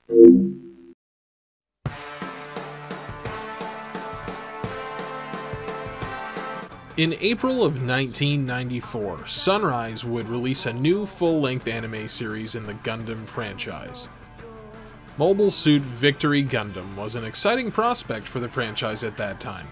In April of 1994, Sunrise would release a new full-length anime series in the Gundam franchise. Mobile Suit Victory Gundam was an exciting prospect for the franchise at that time.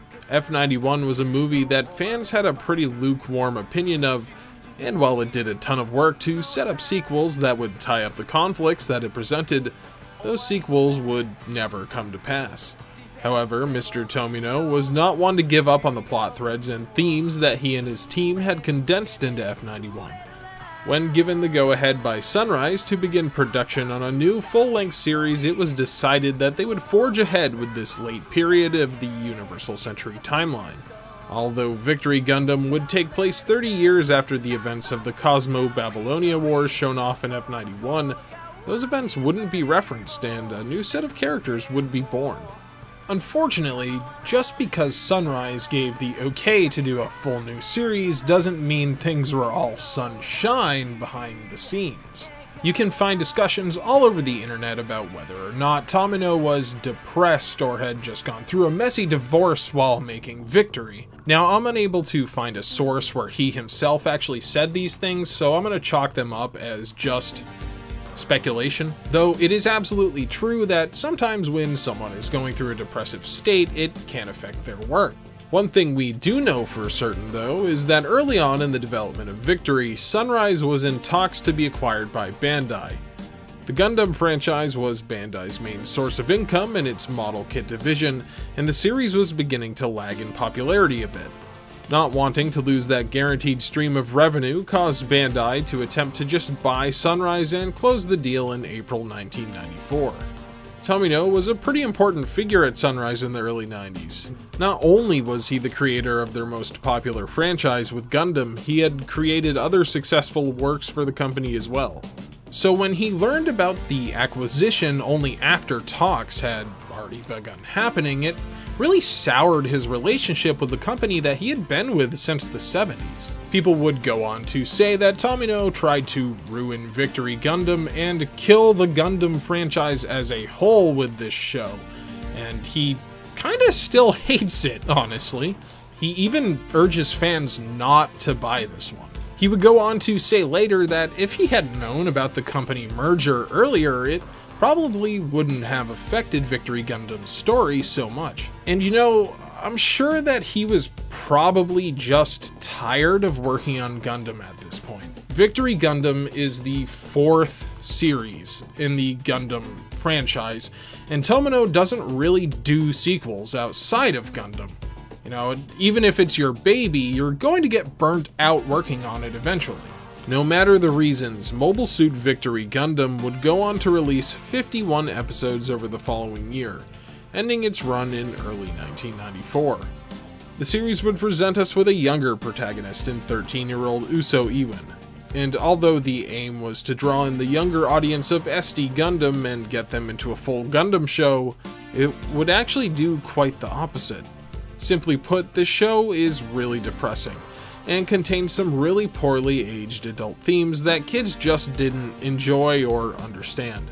F91 was a movie that fans had a pretty lukewarm opinion of, and while it did a ton of work to set up sequels that would tie up the conflicts that it presented, those sequels would never come to pass. However, Mr. Tomino was not one to give up on the plot threads and themes that he and his team had condensed into F91. When given the go-ahead by Sunrise to begin production on a new full-length series, it was decided that they would forge ahead with this late period of the Universal Century timeline. Although Victory Gundam would take place 30 years after the events of the Cosmo-Babylonia Wars shown off in F91, those events wouldn't be referenced and a new set of characters would be born. Unfortunately, just because Sunrise gave the okay to do a full new series doesn't mean things were all sunshine behind the scenes. You can find discussions all over the internet about whether or not Tomino was depressed or had just gone through a messy divorce while making Victory. Now, I'm unable to find a source where he himself actually said these things, so I'm going to chalk them up as just speculation, though it is absolutely true that sometimes when someone is going through a depressive state, it can affect their work. One thing we do know for certain, though, is that early on in the development of Victory, Sunrise was in talks to be acquired by Bandai. The Gundam franchise was Bandai's main source of income in its model kit division, and the series was beginning to lag in popularity a bit. Not wanting to lose that guaranteed stream of revenue caused Bandai to attempt to just buy Sunrise and close the deal in April 1994. Tomino was a pretty important figure at Sunrise in the early 90s. Not only was he the creator of their most popular franchise with Gundam, he had created other successful works for the company as well. So when he learned about the acquisition only after talks had already begun happening, it really soured his relationship with the company that he had been with since the 70s. People would go on to say that Tomino tried to ruin Victory Gundam and kill the Gundam franchise as a whole with this show, and he kinda still hates it, honestly. He even urges fans not to buy this one. He would go on to say later that if he had known about the company merger earlier, it probably wouldn't have affected Victory Gundam's story so much. And you know, I'm sure that he was probably just tired of working on Gundam at this point. Victory Gundam is the 4th series in the Gundam franchise, and Tomino doesn't really do sequels outside of Gundam. You know, even if it's your baby, you're going to get burnt out working on it eventually. No matter the reasons, Mobile Suit Victory Gundam would go on to release 51 episodes over the following year, ending its run in early 1994. The series would present us with a younger protagonist in 13-year-old Uso Iwin, and although the aim was to draw in the younger audience of SD Gundam and get them into a full Gundam show, it would actually do quite the opposite. Simply put, the show is really depressing, and contains some really poorly aged adult themes that kids just didn't enjoy or understand.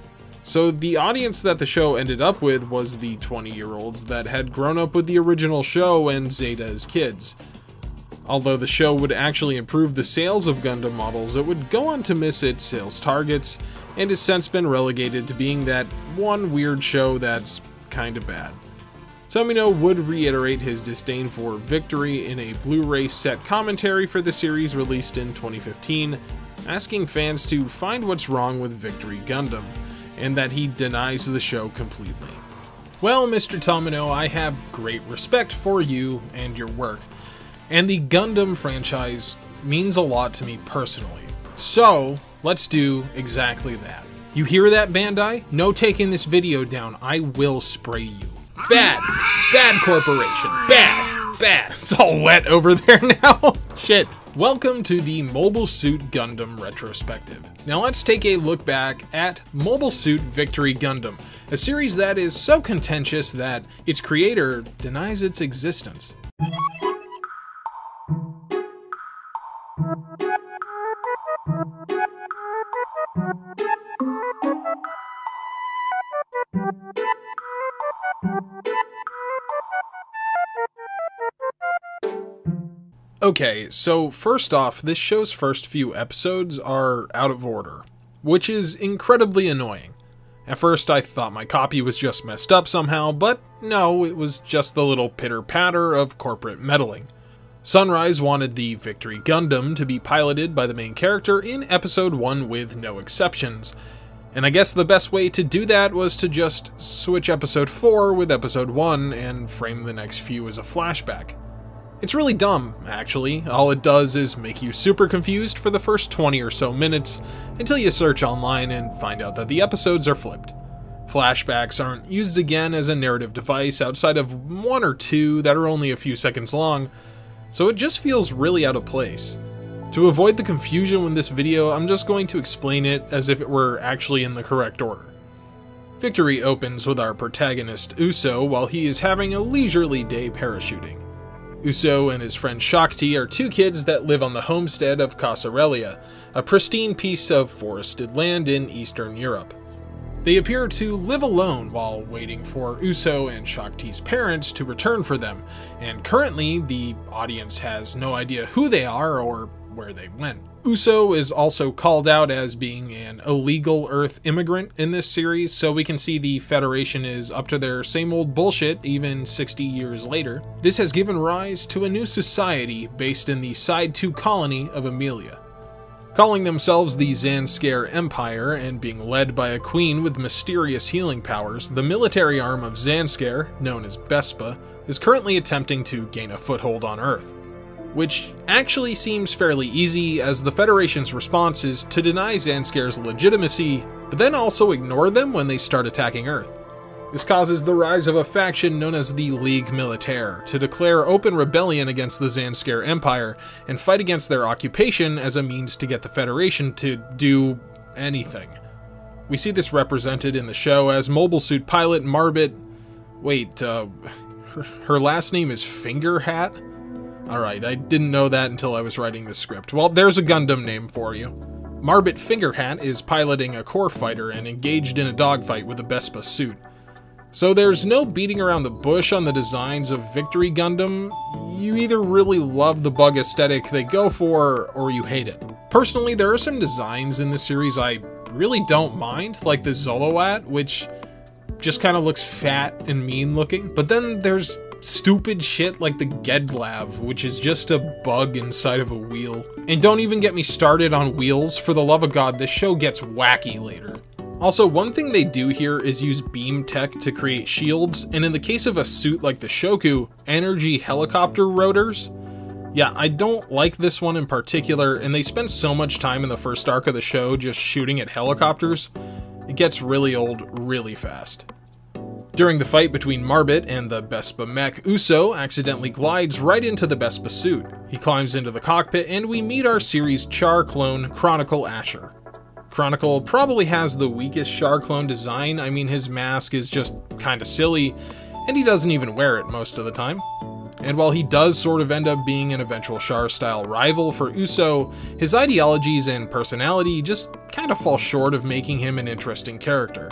So the audience that the show ended up with was the 20-year-olds that had grown up with the original show and Zeta as kids. Although the show would actually improve the sales of Gundam models, it would go on to miss its sales targets, and has since been relegated to being that one weird show that's kinda bad. Tomino would reiterate his disdain for Victory in a Blu-ray set commentary for the series released in 2015, asking fans to find what's wrong with Victory Gundam, and that he denies the show completely. Well, Mr. Tomino, I have great respect for you and your work, and the Gundam franchise means a lot to me personally. So, let's do exactly that. You hear that, Bandai? No taking this video down, I will spray you. Bad! Bad corporation! Bad! Bad! It's all wet over there now. Shit. Welcome to the Mobile Suit Gundam Retrospective. Now let's take a look back at Mobile Suit Victory Gundam, a series that is so contentious that its creator denies its existence. Okay, so first off, this show's first few episodes are out of order, which is incredibly annoying. At first I thought my copy was just messed up somehow, but no, it was just the little pitter-patter of corporate meddling. Sunrise wanted the Victory Gundam to be piloted by the main character in Episode 1 with no exceptions, and I guess the best way to do that was to just switch Episode 4 with Episode 1 and frame the next few as a flashback. It's really dumb, actually. All it does is make you super confused for the first 20 or so minutes, until you search online and find out that the episodes are flipped. Flashbacks aren't used again as a narrative device outside of one or two that are only a few seconds long, so it just feels really out of place. To avoid the confusion with this video, I'm just going to explain it as if it were actually in the correct order. Victory opens with our protagonist Uso while he is having a leisurely day parachuting. Uso and his friend Shakti are two kids that live on the homestead of Casarelia, a pristine piece of forested land in Eastern Europe. They appear to live alone while waiting for Uso and Shakti's parents to return for them, and currently the audience has no idea who they are or where they went. Uso is also called out as being an illegal Earth immigrant in this series, so we can see the Federation is up to their same old bullshit even 60 years later. This has given rise to a new society based in the Side 2 colony of Amelia. Calling themselves the Zanskare Empire and being led by a queen with mysterious healing powers, the military arm of Zanskare, known as Bespa, is currently attempting to gain a foothold on Earth. Which actually seems fairly easy, as the Federation's response is to deny Zanskare's legitimacy, but then also ignore them when they start attacking Earth. This causes the rise of a faction known as the Ligue Militaire to declare open rebellion against the Zanskare Empire and fight against their occupation as a means to get the Federation to do anything. We see this represented in the show as Mobile Suit pilot Marbit... her last name is Fingerhat? Alright, I didn't know that until I was writing the script. Well, there's a Gundam name for you. Marbit Fingerhat is piloting a core fighter and engaged in a dogfight with a Bespa suit. So there's no beating around the bush on the designs of Victory Gundam. You either really love the bug aesthetic they go for, or you hate it. Personally, there are some designs in this series I really don't mind, like the Zoloat, which just kind of looks fat and mean looking. But then there's stupid shit like the Gedglav, which is just a bug inside of a wheel. And don't even get me started on wheels, for the love of God, this show gets wacky later. Also, one thing they do here is use beam tech to create shields, and in the case of a suit like the Shoku, energy helicopter rotors. Yeah, I don't like this one in particular, and they spend so much time in the first arc of the show just shooting at helicopters. It gets really old really fast. During the fight between Marbit and the Bespa mech, Uso accidentally glides right into the Bespa suit. He climbs into the cockpit and we meet our series Char clone, Chronicle Asher. Chronicle probably has the weakest Char clone design. I mean, his mask is just kinda silly, and he doesn't even wear it most of the time. And while he does sort of end up being an eventual Char-style rival for Uso, his ideologies and personality just kinda fall short of making him an interesting character.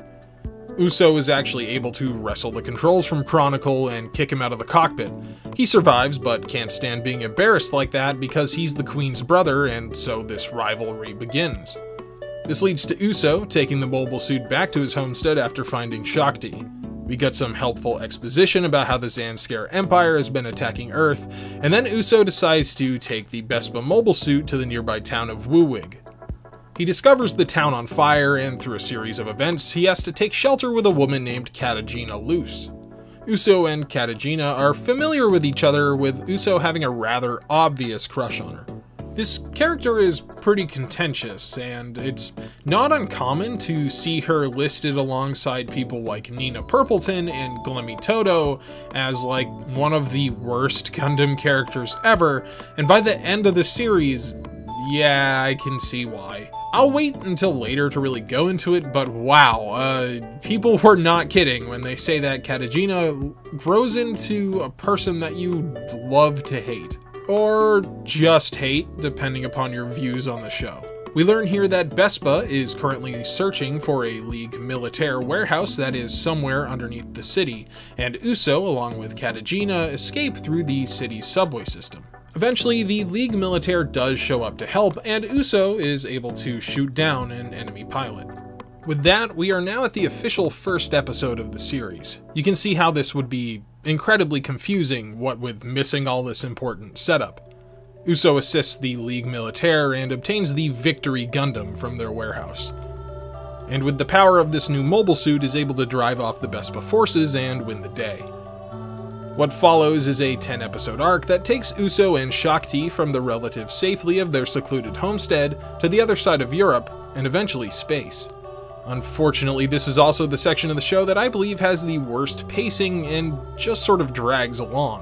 Uso is actually able to wrestle the controls from Chronicle and kick him out of the cockpit. He survives, but can't stand being embarrassed like that because he's the Queen's brother, and so this rivalry begins. This leads to Uso taking the mobile suit back to his homestead after finding Shakti. We get some helpful exposition about how the Zanskare Empire has been attacking Earth, and then Uso decides to take the Bespa mobile suit to the nearby town of Woowig. He discovers the town on fire, and through a series of events, he has to take shelter with a woman named Katagina Luce. Uso and Katagina are familiar with each other, with Uso having a rather obvious crush on her. This character is pretty contentious, and it's not uncommon to see her listed alongside people like Nina Purpleton and Glemmy Toto as like one of the worst Gundam characters ever, and by the end of the series, yeah, I can see why. I'll wait until later to really go into it, but wow, people were not kidding when they say that Katagina grows into a person that you love to hate. Or just hate, depending upon your views on the show. We learn here that Bespa is currently searching for a League militaire warehouse that is somewhere underneath the city, and Uso, along with Katagina, escape through the city's subway system. Eventually, the League militaire does show up to help, and Uso is able to shoot down an enemy pilot. With that, we are now at the official first episode of the series. You can see how this would be incredibly confusing, what with missing all this important setup. Uso assists the League militaire and obtains the Victory Gundam from their warehouse. And with the power of this new mobile suit is able to drive off the Bespa forces and win the day. What follows is a 10-episode arc that takes Uso and Shakti from the relative safety of their secluded homestead to the other side of Europe, and eventually space. Unfortunately, this is also the section of the show that I believe has the worst pacing and just sort of drags along.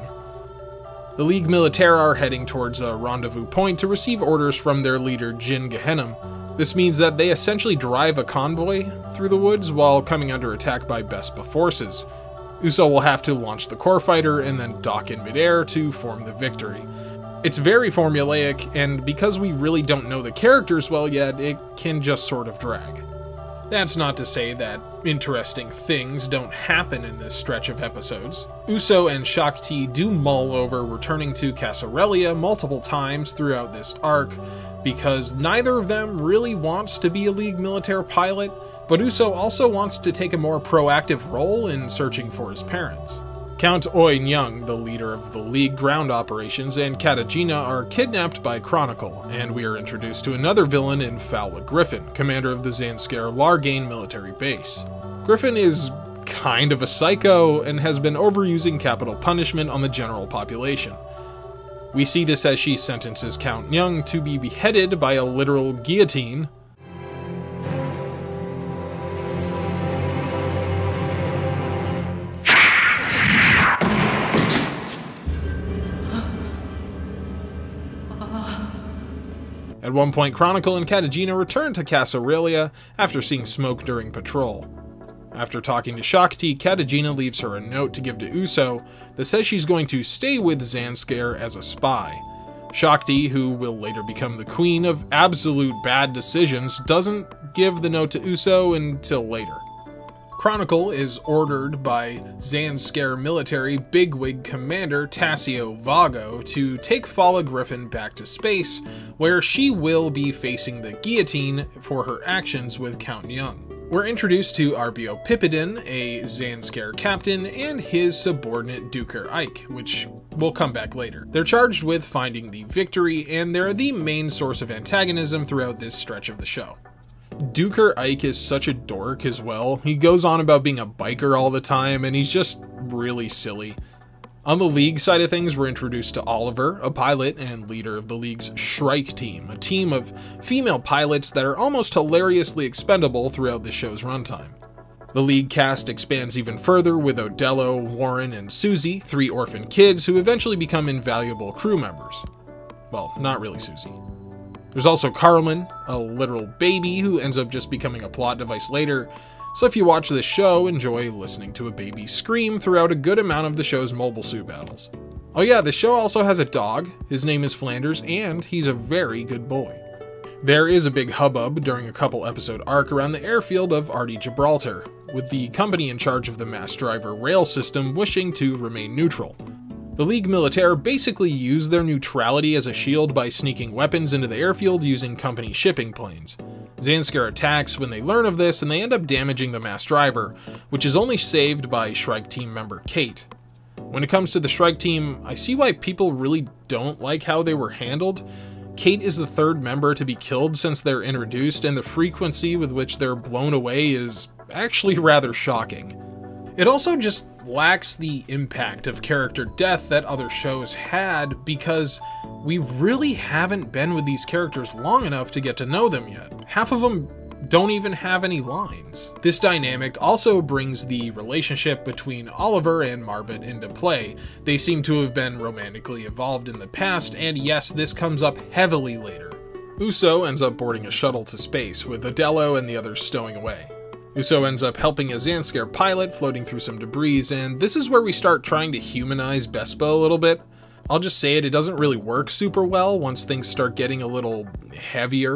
The League militaire are heading towards a rendezvous point to receive orders from their leader Jin Gehenna. This means that they essentially drive a convoy through the woods while coming under attack by Bespa forces. Uso will have to launch the core fighter and then dock in midair to form the victory. It's very formulaic, and because we really don't know the characters well yet, it can just sort of drag. That's not to say that interesting things don't happen in this stretch of episodes. Uso and Shakti do mull over returning to Casarelia multiple times throughout this arc, because neither of them really wants to be a League militaire pilot, but Uso also wants to take a more proactive role in searching for his parents. Count Oi Nyung, the leader of the League ground operations, and Katagina are kidnapped by Chronicle, and we are introduced to another villain in Fowla Griffin, commander of the Zanskar Largain military base. Griffin is kind of a psycho and has been overusing capital punishment on the general population. We see this as she sentences Count Nyung to be beheaded by a literal guillotine. At one point, Chronicle and Katagina return to Casarelia after seeing smoke during patrol. After talking to Shakti, Katagina leaves her a note to give to Uso that says she's going to stay with Zanskar as a spy. Shakti, who will later become the queen of absolute bad decisions, doesn't give the note to Uso until later. Chronicle is ordered by Zanskar military bigwig commander Tassio Vago to take Fowla Griffin back to space, where she will be facing the guillotine for her actions with Count Nyung. We're introduced to Arbio Pipidin, a Zanskar captain, and his subordinate Duker Ike, which will come back later. They're charged with finding the victory, and they're the main source of antagonism throughout this stretch of the show. Duker Ike is such a dork as well. He goes on about being a biker all the time, and he's just really silly. On the League side of things, we're introduced to Oliver, a pilot and leader of the League's Shrike team, a team of female pilots that are almost hilariously expendable throughout the show's runtime. The League cast expands even further with Odello, Warren, and Susie, 3 orphan kids who eventually become invaluable crew members. Well, not really Susie. There's also Carlman, a literal baby who ends up just becoming a plot device later, so if you watch this show, enjoy listening to a baby scream throughout a good amount of the show's mobile suit battles. Oh yeah, the show also has a dog. His name is Flanders, and he's a very good boy. There is a big hubbub during a couple episode arc around the airfield of Arty Gibraltar, with the company in charge of the mass driver rail system wishing to remain neutral. The League militaire basically use their neutrality as a shield by sneaking weapons into the airfield using company shipping planes. Zanskar attacks when they learn of this, and they end up damaging the mass driver, which is only saved by Shrike team member Kate. When it comes to the Shrike team, I see why people really don't like how they were handled. Kate is the 3rd member to be killed since they're introduced, and the frequency with which they're blown away is actually rather shocking. It also just lacks the impact of character death that other shows had, because we really haven't been with these characters long enough to get to know them yet. Half of them don't even have any lines. This dynamic also brings the relationship between Oliver and Marbet into play. They seem to have been romantically involved in the past, and yes, this comes up heavily later. Uso ends up boarding a shuttle to space, with Odello and the others stowing away. Uso ends up helping a Zanskar pilot floating through some debris, and this is where we start trying to humanize Bespa a little bit. I'll just say it doesn't really work super well once things start getting a little heavier.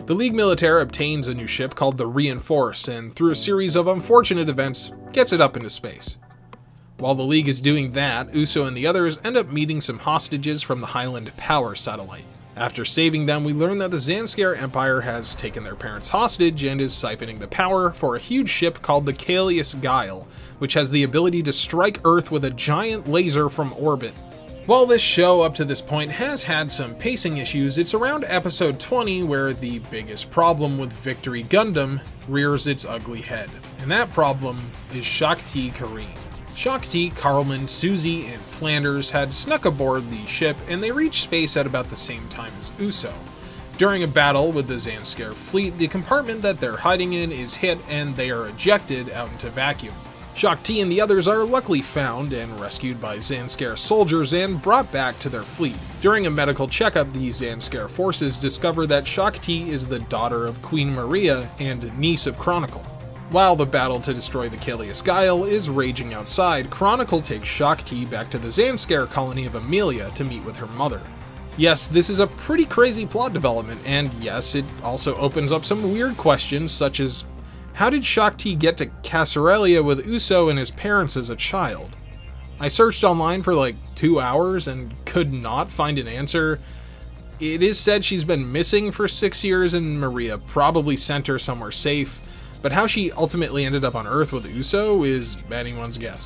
The League Militaire obtains a new ship called the Reinforce, and through a series of unfortunate events, gets it up into space. While the League is doing that, Uso and the others end up meeting some hostages from the Highland Power satellite. After saving them, we learn that the Zanskar Empire has taken their parents hostage and is siphoning the power for a huge ship called the Kaelius Guile, which has the ability to strike Earth with a giant laser from orbit. While this show up to this point has had some pacing issues, it's around episode 20 where the biggest problem with Victory Gundam rears its ugly head, and that problem is Shakti Kareem. Shakti, Carlman, Susie, and Flanders had snuck aboard the ship, and they reached space at about the same time as Uso. During a battle with the Zanskar fleet, the compartment that they're hiding in is hit and they are ejected out into vacuum. Shakti and the others are luckily found and rescued by Zanskar soldiers and brought back to their fleet. During a medical checkup, the Zanskar forces discover that Shakti is the daughter of Queen Maria and niece of Chronicle. While the battle to destroy the Kaelius Guile is raging outside, Chronicle takes Shakti back to the Zanskar colony of Amelia to meet with her mother. Yes, this is a pretty crazy plot development, and yes, it also opens up some weird questions such as, how did Shakti get to Casarelia with Uso and his parents as a child? I searched online for like 2 hours and could not find an answer. It is said she's been missing for 6 years and Maria probably sent her somewhere safe. But how she ultimately ended up on Earth with Uso is anyone's guess.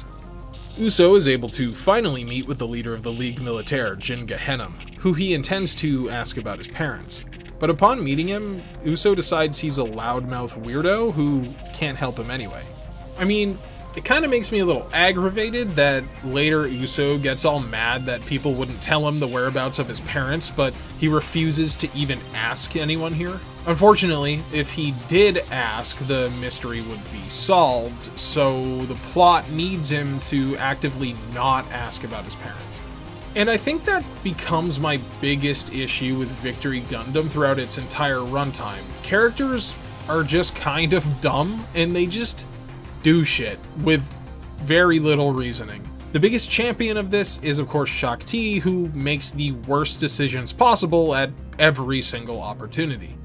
Uso is able to finally meet with the leader of the League Militaire, Jin Gehenna, who he intends to ask about his parents. But upon meeting him, Uso decides he's a loudmouth weirdo who can't help him anyway. I mean, it kind of makes me a little aggravated that later Uso gets all mad that people wouldn't tell him the whereabouts of his parents, but he refuses to even ask anyone here. Unfortunately, if he did ask, the mystery would be solved, so the plot needs him to actively not ask about his parents. And I think that becomes my biggest issue with Victory Gundam throughout its entire runtime. Characters are just kind of dumb, and they just do shit with very little reasoning. The biggest champion of this is of course Shakti, who makes the worst decisions possible at every single opportunity.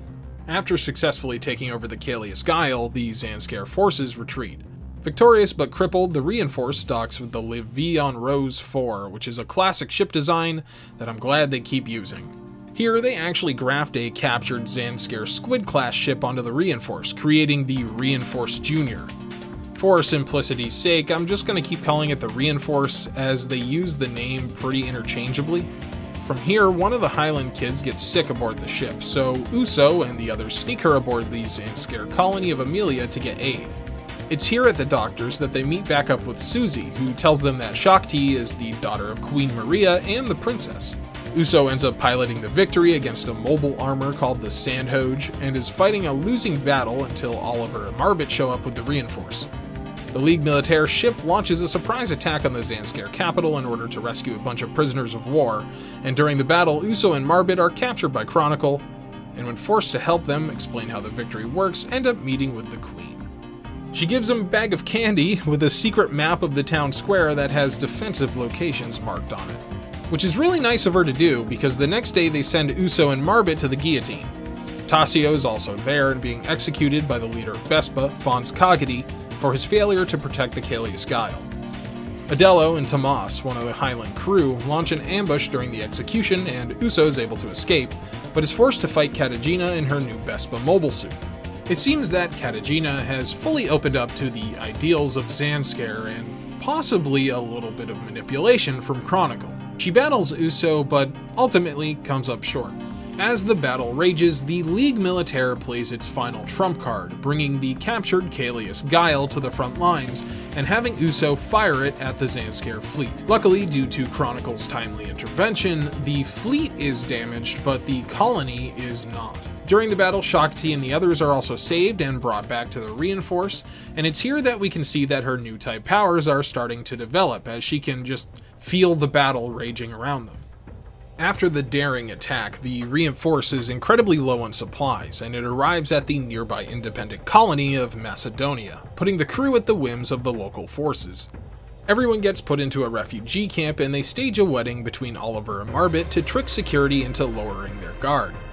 After successfully taking over the Kaelius Guile, the Zanskar forces retreat. Victorious but crippled, the Reinforce docks with the Levion Rose 4, which is a classic ship design that I'm glad they keep using. Here, they actually graft a captured Zanskar Squid-class ship onto the Reinforce, creating the Reinforce Jr. For simplicity's sake, I'm just going to keep calling it the Reinforce, as they use the name pretty interchangeably. From here, one of the Highland kids gets sick aboard the ship, so Uso and the others sneak her aboard the Zanskar colony of Amelia to get aid. It's here at the doctor's that they meet back up with Susie, who tells them that Shakti is the daughter of Queen Maria and the princess. Uso ends up piloting the Victory against a mobile armor called the Sandhoge, and is fighting a losing battle until Oliver and Marbit show up with the Reinforce. The League Militaire ship launches a surprise attack on the Zanskar capital in order to rescue a bunch of prisoners of war, and during the battle, Uso and Marbit are captured by Chronicle, and when forced to help them explain how the Victory works, end up meeting with the Queen. She gives them a bag of candy with a secret map of the town square that has defensive locations marked on it. Which is really nice of her to do, because the next day they send Uso and Marbit to the guillotine. Tassio is also there and being executed by the leader of Bespa, Fons Kagadi, for his failure to protect the Kaelius Guile. Adello and Tomas, one of the Highland crew, launch an ambush during the execution, and Uso is able to escape, but is forced to fight Katagina in her new Bespa mobile suit. It seems that Katagina has fully opened up to the ideals of Zanskar and possibly a little bit of manipulation from Chronicle. She battles Uso, but ultimately comes up short. As the battle rages, the League Militaire plays its final trump card, bringing the captured Kaelius Guile to the front lines and having Uso fire it at the Zanskar fleet. Luckily, due to Chronicle's timely intervention, the fleet is damaged, but the colony is not. During the battle, Shakti and the others are also saved and brought back to the Reinforce, and it's here that we can see that her new type powers are starting to develop, as she can just feel the battle raging around them. After the daring attack, the Reinforce is incredibly low on supplies, and it arrives at the nearby independent colony of Macedonia, putting the crew at the whims of the local forces. Everyone gets put into a refugee camp, and they stage a wedding between Oliver and Marbit to trick security into lowering their guard.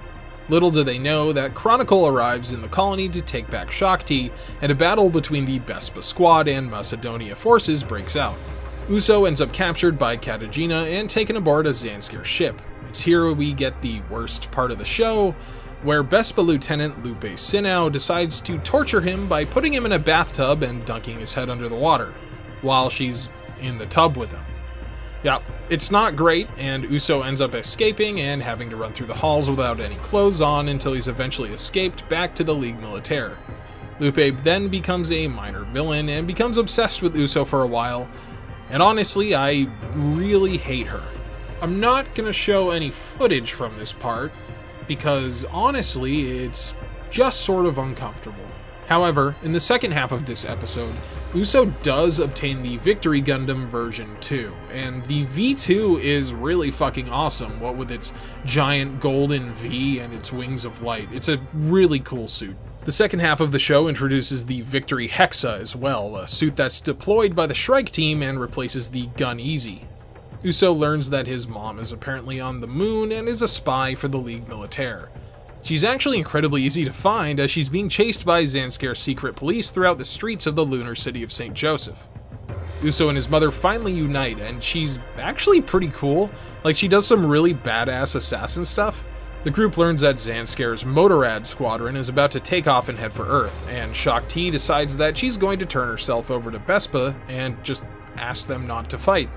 Little do they know that Chronicle arrives in the colony to take back Shakti, and a battle between the Bespa squad and Macedonia forces breaks out. Uso ends up captured by Katagina and taken aboard a Zanskar ship. It's here we get the worst part of the show, where Bespa Lieutenant Lupe Sinao decides to torture him by putting him in a bathtub and dunking his head under the water, while she's in the tub with him. Yeah, it's not great, and Uso ends up escaping and having to run through the halls without any clothes on until he's eventually escaped back to the Ligue Militaire. Lupe then becomes a minor villain and becomes obsessed with Uso for a while, and honestly, I really hate her. I'm not gonna show any footage from this part, because honestly, it's just sort of uncomfortable. However, in the second half of this episode, Uso does obtain the Victory Gundam version 2, and the V2 is really fucking awesome, what with its giant golden V and its wings of light. It's a really cool suit. The second half of the show introduces the Victory Hexa as well, a suit that's deployed by the Shrike team and replaces the Gun Easy. Uso learns that his mom is apparently on the moon and is a spy for the Ligue Militaire. She's actually incredibly easy to find, as she's being chased by Zanskar's secret police throughout the streets of the lunar city of St. Joseph. Uso and his mother finally unite, and she's actually pretty cool. Like, she does some really badass assassin stuff. The group learns that Zanskar's Motorrad squadron is about to take off and head for Earth, and Shakti decides that she's going to turn herself over to Bespa and just ask them not to fight.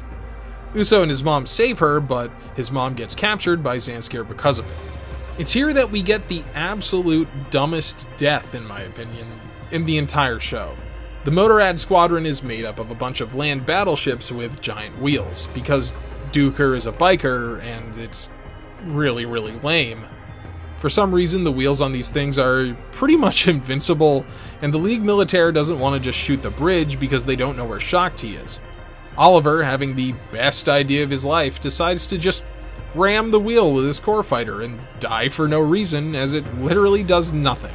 Uso and his mom save her, but his mom gets captured by Zanskar because of it. It's here that we get the absolute dumbest death, in my opinion, in the entire show. The Motorrad squadron is made up of a bunch of land battleships with giant wheels, because Duker is a biker and it's really, really lame. For some reason, the wheels on these things are pretty much invincible, and the Ligue Militaire doesn't want to just shoot the bridge because they don't know where Shakti is. Oliver, having the best idea of his life, decides to just ram the wheel with his core fighter and die for no reason, as it literally does nothing.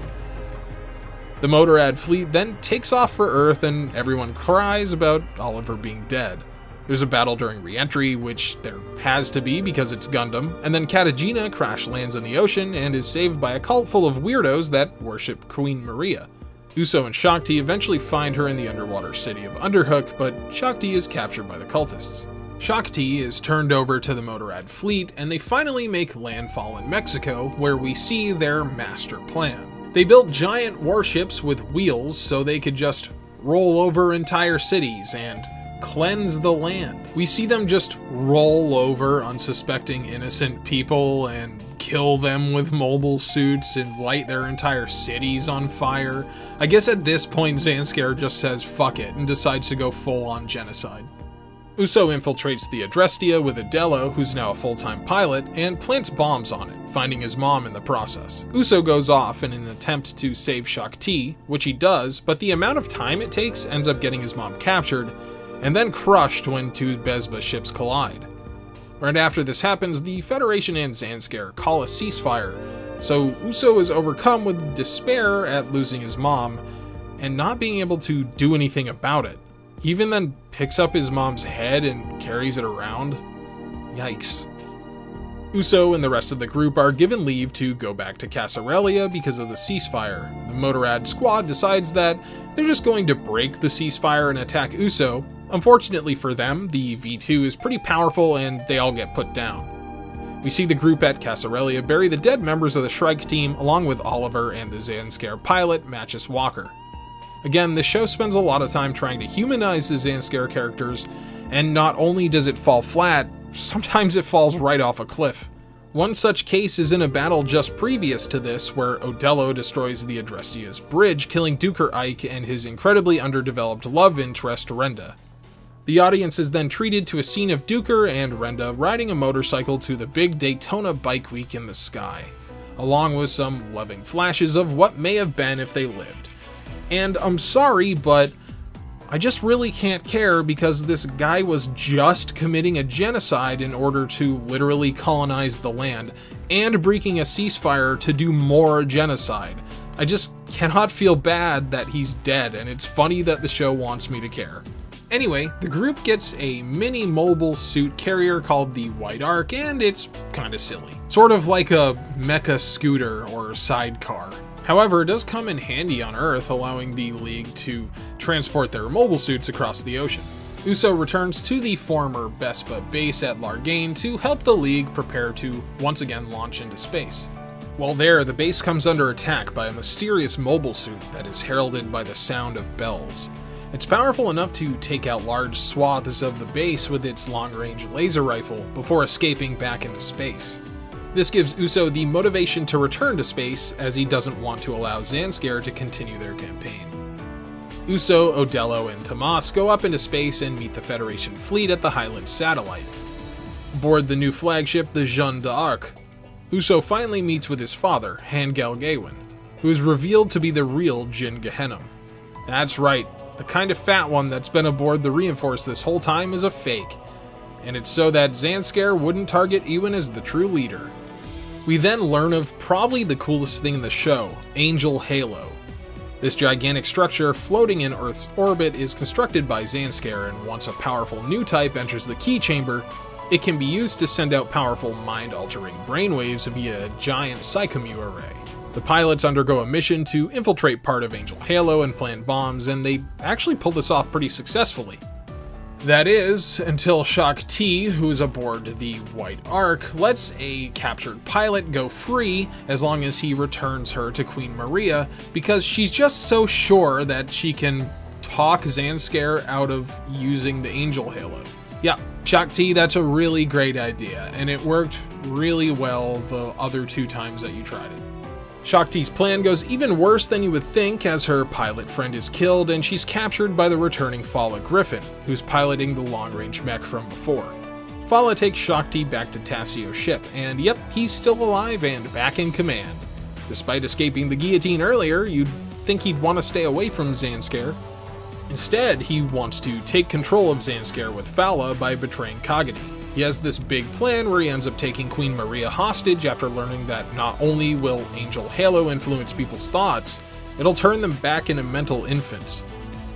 The Motorrad fleet then takes off for Earth, and everyone cries about Oliver being dead. There's a battle during re-entry, which there has to be because it's Gundam, and then Katagina crash lands in the ocean and is saved by a cult full of weirdos that worship Queen Maria. Uso and Shakti eventually find her in the underwater city of Underhook, but Shakti is captured by the cultists. Shakti is turned over to the Motorrad fleet, and they finally make landfall in Mexico, where we see their master plan. They built giant warships with wheels so they could just roll over entire cities and cleanse the land. We see them just roll over unsuspecting innocent people and kill them with mobile suits and light their entire cities on fire. I guess at this point Zanskar just says fuck it and decides to go full-on genocide. Uso infiltrates the Adrestia with Adello, who's now a full-time pilot, and plants bombs on it, finding his mom in the process. Uso goes off in an attempt to save Shakti, which he does, but the amount of time it takes ends up getting his mom captured, and then crushed when two Besba ships collide. Right after this happens, the Federation and Zanskar call a ceasefire, so Uso is overcome with despair at losing his mom, and not being able to do anything about it. He even then picks up his mom's head and carries it around. Yikes. Uso and the rest of the group are given leave to go back to Casarelia because of the ceasefire. The Motorrad squad decides that they're just going to break the ceasefire and attack Uso. Unfortunately for them, the V2 is pretty powerful and they all get put down. We see the group at Casarelia bury the dead members of the Shrike team along with Oliver and the Zanskar pilot, Matchus Walker. Again, this show spends a lot of time trying to humanize the Zanskar characters, and not only does it fall flat, sometimes it falls right off a cliff. One such case is in a battle just previous to this, where Odello destroys the Adrestia's bridge, killing Duker Ike and his incredibly underdeveloped love interest, Renda. The audience is then treated to a scene of Duker and Renda riding a motorcycle to the big Daytona Bike Week in the sky, along with some loving flashes of what may have been if they lived. And I'm sorry, but I just really can't care because this guy was just committing a genocide in order to literally colonize the land and breaking a ceasefire to do more genocide. I just cannot feel bad that he's dead, and it's funny that the show wants me to care. Anyway, the group gets a mini mobile suit carrier called the White Ark, and it's kinda silly. Sort of like a mecha scooter or sidecar. However, it does come in handy on Earth, allowing the League to transport their mobile suits across the ocean. Uso returns to the former Bespa base at Largain to help the League prepare to once again launch into space. While there, the base comes under attack by a mysterious mobile suit that is heralded by the sound of bells. It's powerful enough to take out large swaths of the base with its long-range laser rifle before escaping back into space. This gives Uso the motivation to return to space, as he doesn't want to allow Zanskare to continue their campaign. Uso, Odello, and Tomas go up into space and meet the Federation fleet at the Highland satellite. Aboard the new flagship, the Jeanne d'Arc, Uso finally meets with his father, Hangel Gawain, who is revealed to be the real Jin Gehenna. That's right, the kind of fat one that's been aboard the Reinforce this whole time is a fake, and it's so that Zanskare wouldn't target Ewan as the true leader. We then learn of probably the coolest thing in the show, Angel Halo. This gigantic structure floating in Earth's orbit is constructed by Zanskare, and once a powerful new type enters the key chamber, it can be used to send out powerful mind-altering brainwaves via a giant psychomu array. The pilots undergo a mission to infiltrate part of Angel Halo and plant bombs, and they actually pull this off pretty successfully. That is, until Shak T, who is aboard the White Ark, lets a captured pilot go free as long as he returns her to Queen Maria, because she's just so sure that she can talk Zanskare out of using the Angel Halo. Yeah, Shak T, that's a really great idea, and it worked really well the other 2 times that you tried it. Shak T's plan goes even worse than you would think, as her pilot friend is killed and she's captured by the returning Fala Griffin, who's piloting the long-range mech from before. Fala takes Shak T back to Tassio's ship, and yep, he's still alive and back in command. Despite escaping the guillotine earlier, you'd think he'd want to stay away from Zanskare. Instead, he wants to take control of Zanskare with Fala by betraying Kagadi. He has this big plan where he ends up taking Queen Maria hostage after learning that not only will Angel Halo influence people's thoughts, it'll turn them back into mental infants.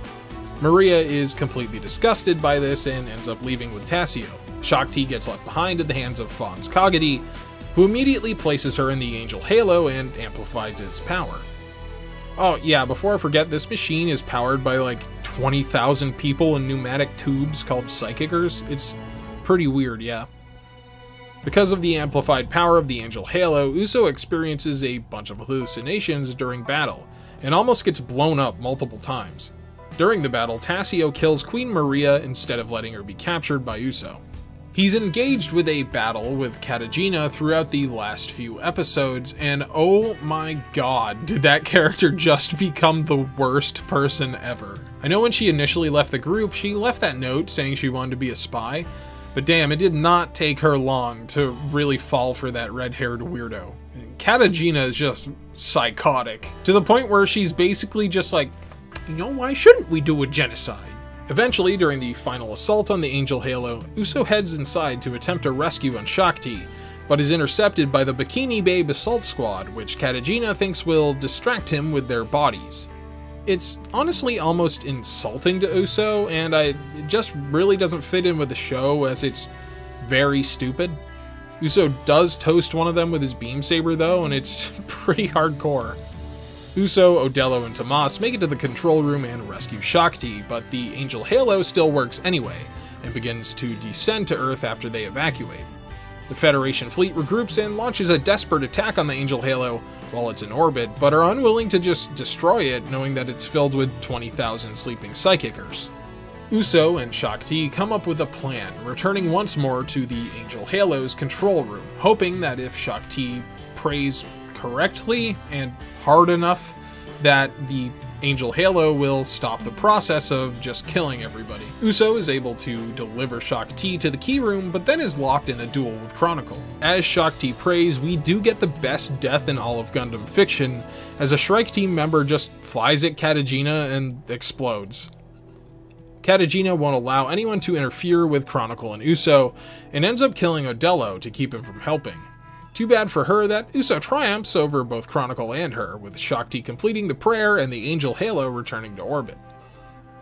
Maria is completely disgusted by this and ends up leaving with Tassio. Shak T gets left behind in the hands of Fonz Kagadi, who immediately places her in the Angel Halo and amplifies its power. Oh yeah, before I forget, this machine is powered by like 20,000 people in pneumatic tubes called psychicers. It's pretty weird, yeah. Because of the amplified power of the Angel Halo, Uso experiences a bunch of hallucinations during battle, and almost gets blown up multiple times. During the battle, Tassio kills Queen Maria instead of letting her be captured by Uso. He's engaged with a battle with Katagina throughout the last few episodes, and oh my god, did that character just become the worst person ever. I know when she initially left the group, she left that note saying she wanted to be a spy, but damn, it did not take her long to really fall for that red-haired weirdo. Katagina is just psychotic, to the point where she's basically just like, you know, why shouldn't we do a genocide? Eventually, during the final assault on the Angel Halo, Uso heads inside to attempt a rescue on Shak T, but is intercepted by the Bikini Babe assault squad, which Katagina thinks will distract him with their bodies. It's honestly almost insulting to Uso, and it just really doesn't fit in with the show, as it's very stupid. Uso does toast one of them with his beam saber though, and it's pretty hardcore. Uso, Odello, and Tomas make it to the control room and rescue Shak T, but the Angel Halo still works anyway, and begins to descend to Earth after they evacuate. The Federation fleet regroups and launches a desperate attack on the Angel Halo while it's in orbit, but are unwilling to just destroy it, knowing that it's filled with 20,000 sleeping psychicers. Uso and Shak T come up with a plan, returning once more to the Angel Halo's control room, hoping that if Shak T prays correctly and hard enough, that the Angel Halo will stop the process of just killing everybody. Uso is able to deliver Shak T to the key room, but then is locked in a duel with Chronicle. As Shak T prays, we do get the best death in all of Gundam fiction, as a Shrike team member just flies at Katagina and explodes. Katagina won't allow anyone to interfere with Chronicle and Uso, and ends up killing Odello to keep him from helping. Too bad for her that Uso triumphs over both Chronicle and her, with Shak T completing the prayer and the Angel Halo returning to orbit.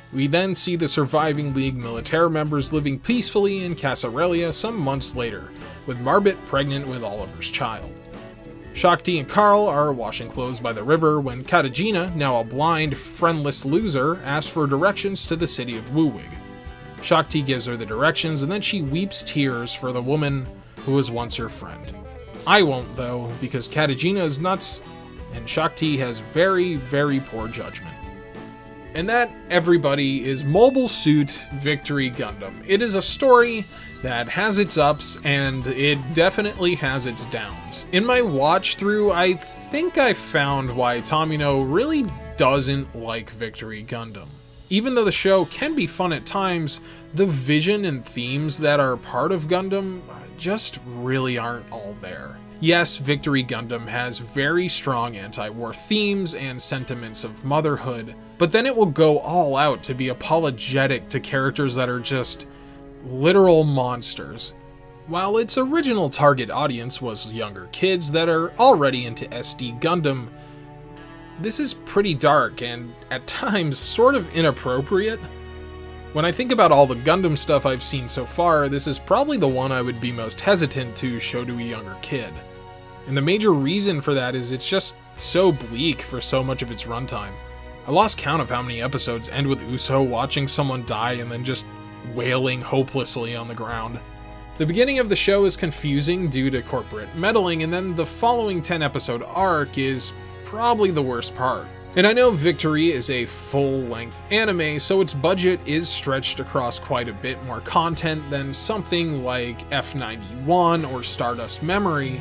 We then see the surviving League militaire members living peacefully in Casarelia some months later, with Marbet pregnant with Oliver's child. Shakti and Carl are washing clothes by the river when Katagina, now a blind, friendless loser, asks for directions to the city of Woowig. Shakti gives her the directions, and then she weeps tears for the woman who was once her friend. I won't, though, because Katagina is nuts, and Shakti has very, very poor judgment. And that, everybody, is Mobile Suit Victory Gundam. It is a story that has its ups, and it definitely has its downs. In my watch-through, I think I found why Tomino really doesn't like Victory Gundam. Even though the show can be fun at times, the vision and themes that are part of Gundam just really aren't all there. Yes, Victory Gundam has very strong anti-war themes and sentiments of motherhood, but then it will go all out to be apologetic to characters that are just literal monsters. While its original target audience was younger kids that are already into SD Gundam, this is pretty dark and, at times, sort of inappropriate. When I think about all the Gundam stuff I've seen so far, this is probably the one I would be most hesitant to show to a younger kid. And the major reason for that is it's just so bleak for so much of its runtime. I lost count of how many episodes end with Uso watching someone die and then just wailing hopelessly on the ground. The beginning of the show is confusing due to corporate meddling, and then the following 10-episode arc is probably the worst part. And I know Victory is a full-length anime, so its budget is stretched across quite a bit more content than something like F91 or Stardust Memory,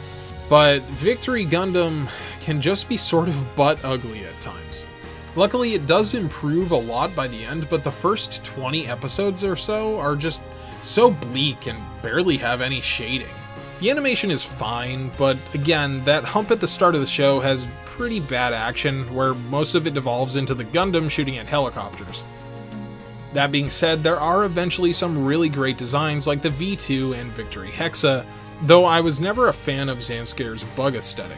but Victory Gundam can just be sort of butt ugly at times. Luckily, it does improve a lot by the end, but the first 20 episodes or so are just so bleak and barely have any shading. The animation is fine, but again, that hump at the start of the show has pretty bad action, where most of it devolves into the Gundam shooting at helicopters. That being said, there are eventually some really great designs like the V2 and Victory Hexa, though I was never a fan of Zanscare's bug aesthetic.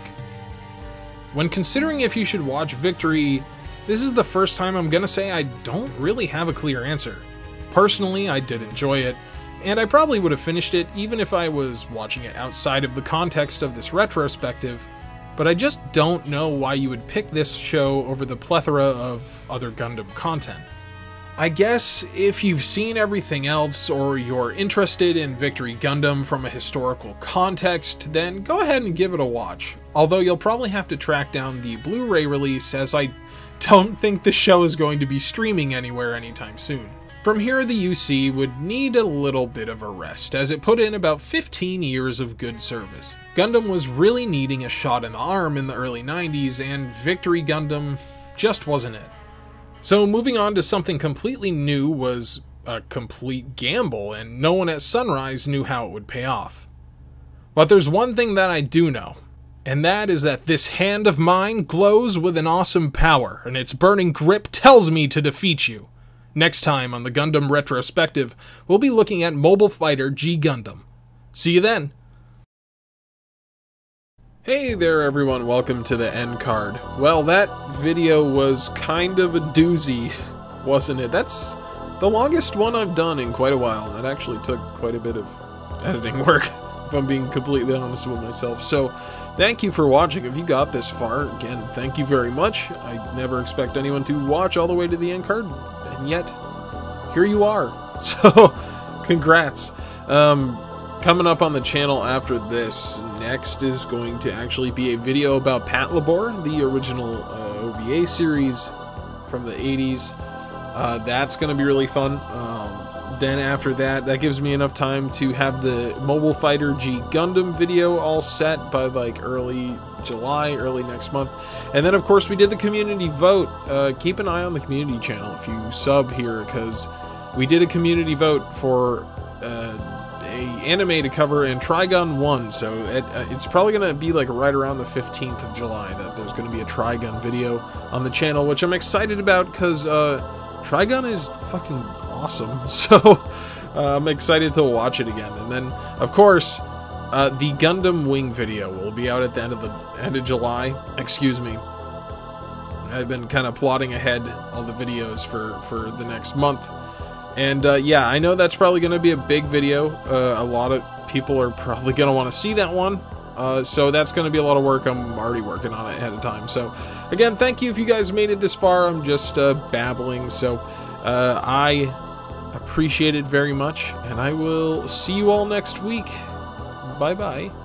When considering if you should watch Victory, this is the first time I'm gonna say I don't really have a clear answer. Personally, I did enjoy it, and I probably would have finished it even if I was watching it outside of the context of this retrospective, but I just don't know why you would pick this show over the plethora of other Gundam content. I guess if you've seen everything else, or you're interested in Victory Gundam from a historical context, then go ahead and give it a watch, although you'll probably have to track down the Blu-ray release, as I don't think the show is going to be streaming anywhere anytime soon. From here, the UC would need a little bit of a rest, as it put in about 15 years of good service. Gundam was really needing a shot in the arm in the early 90s, and Victory Gundam just wasn't it. So moving on to something completely new was a complete gamble, and no one at Sunrise knew how it would pay off. But there's one thing that I do know, and that is that this hand of mine glows with an awesome power, and its burning grip tells me to defeat you. Next time on the Gundam Retrospective, we'll be looking at Mobile Fighter G Gundam. See you then! Hey there everyone, welcome to the end card. Well, that video was kind of a doozy, wasn't it? That's the longest one I've done in quite a while. That actually took quite a bit of editing work, if I'm being completely honest with myself. So, thank you for watching. If you got this far, again, thank you very much. I never expect anyone to watch all the way to the end card, and yet, here you are. So, congrats. Coming up on the channel after this, next is going to actually be a video about Patlabor, the original OVA series from the 80s. That's going to be really fun. Then after that, that gives me enough time to have the Mobile Fighter G Gundam video all set by like early July, early next month. And then of course we did the community vote. Keep an eye on the community channel if you sub here, because we did a community vote for anime to cover, and Trigun won, so it's probably going to be like right around the 15th of July that there's going to be a Trigun video on the channel, which I'm excited about because Trigun is fucking awesome, so I'm excited to watch it again. And then, of course, the Gundam Wing video will be out at the end of July. Excuse me. I've been kind of plotting ahead all the videos for the next month. And yeah, I know that's probably going to be a big video. A lot of people are probably going to want to see that one. So that's going to be a lot of work. I'm already working on it ahead of time. So again, thank you if you guys made it this far. I'm just babbling. So I appreciate it very much. And I will see you all next week. Bye-bye.